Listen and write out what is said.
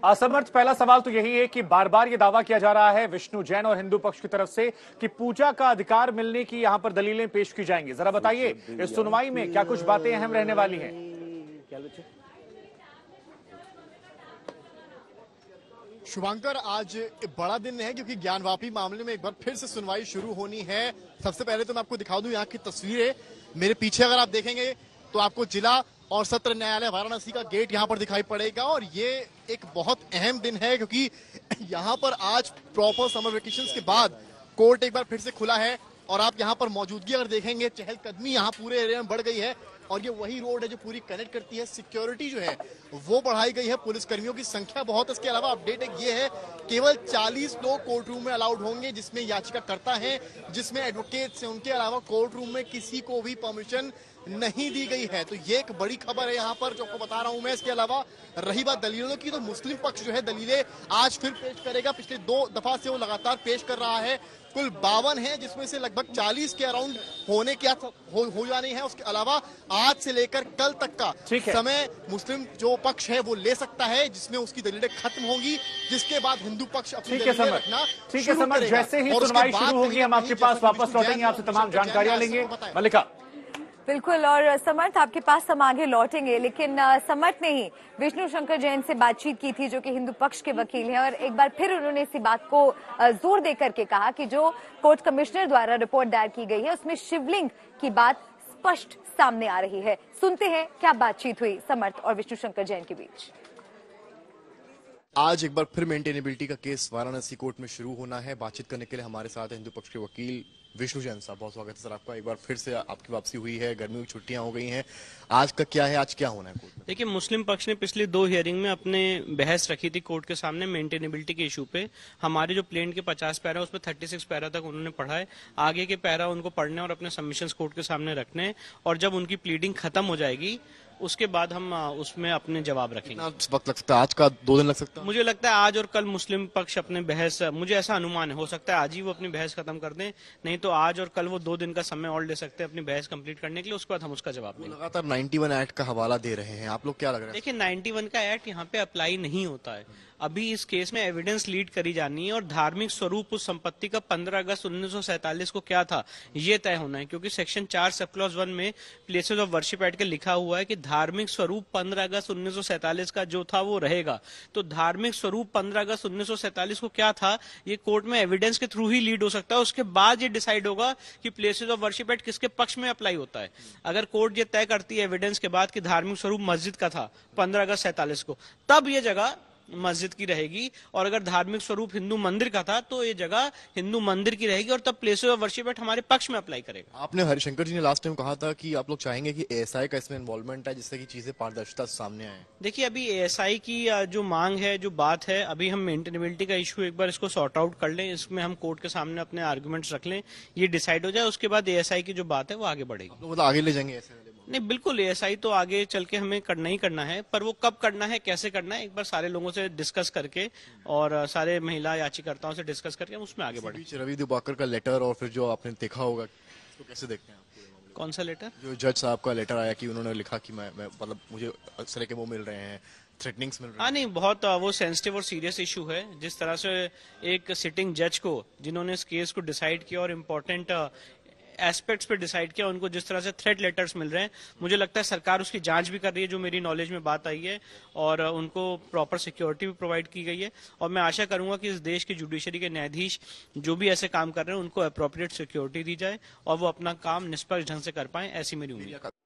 असमर्थ पहला सवाल तो यही है कि बार बार ये दावा किया जा रहा है विष्णु जैन और हिंदू पक्ष की तरफ से कि पूजा का अधिकार मिलने की यहां पर दलीलें पेश की जाएंगी। जरा बताइए इस सुनवाई में क्या कुछ बातें अहम रहने वाली हैं? शुभांकर, आज बड़ा दिन है क्योंकि ज्ञानवापी मामले में एक बार फिर से सुनवाई शुरू होनी है। सबसे पहले तो मैं आपको दिखा दूं यहाँ की तस्वीरें। मेरे पीछे अगर आप देखेंगे तो आपको जिला और सत्र न्यायालय वाराणसी का गेट यहाँ पर दिखाई पड़ेगा और ये एक बहुत अहम दिन है क्योंकि यहाँ पर आज प्रॉपर समर वेकेशन के बाद कोर्ट एक बार फिर से खुला है और आप यहाँ पर मौजूदगी अगर देखेंगे, चहलकदमी यहाँ पूरे एरिया में बढ़ गई है और ये वही रोड है जो पूरी कनेक्ट करती है। सिक्योरिटी जो है वो बढ़ाई गई है, पुलिस कर्मियों की संख्या बहुत है। इसके अलावा अपडेट एक ये है, केवल 40 लोग कोर्ट रूम में अलाउड होंगे जिसमें याचिकाकर्ता हैं, जिसमें एडवोकेट्स हैं। उनके अलावा कोर्ट रूम में किसी को भी परमिशन नहीं दी गई है। तो ये एक बड़ी खबर है यहाँ पर जो आपको बता रहा हूं मैं। इसके अलावा रही बात दलीलों की, तो मुस्लिम पक्ष जो है दलीलें आज फिर पेश करेगा। पिछले 2 दफा से वो लगातार पेश कर रहा है। कुल 52 है जिसमें से लगभग 40 के अराउंड होने की हो जानी है। उसके अलावा आज से लेकर कल तक का समय मुस्लिम जो पक्ष है वो ले सकता है, जिसमें उसकी दलीलें खत्म होंगी, जिसके बाद हिंदू पक्ष अपनी दलीलें रखना शुरू करेगा। जैसे ही सुनवाई शुरू होगी हम आपके पास वापस लौटेंगे, आपसे तमाम जानकारियां लेंगे। मल्लिका। बिल्कुल, और समर्थ आपके पास हम आगे लौटेंगे, लेकिन समर्थ ने ही विष्णु शंकर जैन से बातचीत की थी जो कि हिंदू पक्ष के वकील हैं और एक बार फिर उन्होंने इसी बात को जोर देकर के कहा कि जो कोर्ट कमिश्नर द्वारा रिपोर्ट दायर की गई है उसमें शिवलिंग की बात स्पष्ट सामने आ रही है। सुनते हैं क्या बातचीत हुई समर्थ और विष्णु शंकर जैन के बीच। आज एक बार फिर मेंटेनेबिलिटी का केस वाराणसी कोर्ट में शुरू होना है। बातचीत करने के लिए हमारे साथ हिंदू पक्ष के वकील विष्णु जैन साहब, बहुत स्वागत है सर आपका। एक बार फिर से आपकी वापसी हुई है, गर्मियों की छुट्टियां हो गई हैं, आज का क्या है, आज क्या होना है कोर्ट में? देखिए, मुस्लिम पक्ष ने पिछले 2 हियरिंग में अपने बहस रखी थी कोर्ट के सामने मेंटेनेबिलिटी के इशू पे। हमारे जो प्लेन के 50 पैरा उसमें 36 पैरा तक उन्होंने पढ़ा है। आगे के पैरा उनको पढ़ने और अपने सबमिशंस कोर्ट के सामने रखने, और जब उनकी प्लीडिंग खत्म हो जाएगी उसके बाद हम उसमें अपने जवाब रखेंगे। वक्त लग सकता है, आज का 2 दिन लग सकता है? मुझे लगता है आज और कल मुस्लिम पक्ष अपने बहस, मुझे ऐसा अनुमान है, हो सकता है आज ही वो अपनी बहस खत्म कर दें, नहीं तो आज और कल वो 2 दिन का समय और ले सकते हैं अपनी बहस कंप्लीट करने के लिए। उसके बाद हम उसका जवाब देंगे। लगातार 91 एक्ट का हवाला दे रहे हैं, आप लोग क्या लग रहा है? देखिए, 91 का एक्ट यहाँ पे अप्लाई नहीं होता है। अभी इस केस में एविडेंस लीड करी जानी है और धार्मिक स्वरूप उस संपत्ति का 15 अगस्त 1947 को क्या था ये तय होना है, क्योंकि सेक्शन 4 सब क्लॉज 1 में प्लेसेस ऑफ वर्शिप एक्ट के लिखा हुआ है कि धार्मिक स्वरूप 15 अगस्त 1947 का जो था वो रहेगा। तो धार्मिक स्वरूप 15 अगस्त 1947 को क्या था ये कोर्ट में एविडेंस के थ्रू ही लीड हो सकता है। उसके बाद ये डिसाइड होगा कि प्लेसेस ऑफ वर्शिप एक्ट किसके पक्ष में अप्लाई होता है। अगर कोर्ट ये तय करती है एविडेंस के बाद कि धार्मिक स्वरूप मस्जिद का था 15 अगस्त 47 को, तब ये जगह मस्जिद की रहेगी, और अगर धार्मिक स्वरूप हिंदू मंदिर का था तो ये जगह हिंदू मंदिर की रहेगी और तब प्लेसेस ऑफ वर्शिप एक्ट हमारे पक्ष में अप्लाई करेगा। आपने हरिशंकर जी ने लास्ट टाइम कहा था कि आप लोग चाहेंगे कि एएसआई का इसमें इन्वॉल्वमेंट है जिससे कि चीजें पारदर्शिता सामने आए। देखिए, अभी एएसआई की जो मांग है, जो बात है, अभी हम मेंटेनेबिलिटी का इशू एक बार इसको सॉर्ट आउट कर लें, इसमें हम कोर्ट के सामने अपने आर्गुमेंट्स रख लें, ये डिसाइड हो जाए, उसके बाद एएसआई की जो बात है वो आगे बढ़ेगी। मतलब आगे ले जाएंगे ऐसे? नहीं, बिल्कुल, एएसआई तो आगे चल के हमें करना ही करना है, पर वो कब करना है, कैसे करना है, एक बार सारे लोगों से डिस्कस करके और सारे महिला याचिकाकर्ताओं से डिस्कस करके हम उसमें आगे बढ़े। रवि दिवाकर का लेटर और फिर जो आपने देखा होगा, तो कैसे देखते हैं आप? कौन सा लेटर? जो जज साहब का लेटर आया कि उन्होंने लिखा कि मैं मतलब मुझे इस तरह के वो मिल रहे हैं, थ्रेटनिंग्स मिल रहे हैं। हाँ, नहीं, बहुत वो सेंसिटिव और सीरियस इशू है। जिस तरह से एक सिटिंग जज को, जिन्होंने इस केस को डिसाइड किया और इम्पोर्टेंट एस्पेक्ट्स पे डिसाइड किया, उनको जिस तरह से थ्रेट लेटर्स मिल रहे हैं, मुझे लगता है सरकार उसकी जांच भी कर रही है, जो मेरी नॉलेज में बात आई है, और उनको प्रॉपर सिक्योरिटी भी प्रोवाइड की गई है। और मैं आशा करूंगा कि इस देश की जुडिशरी के न्यायाधीश जो भी ऐसे काम कर रहे हैं उनको अप्रोप्रिएट सिक्योरिटी दी जाए और वो अपना काम निष्पक्ष ढंग से कर पाए, ऐसी मेरी उम्मीद है।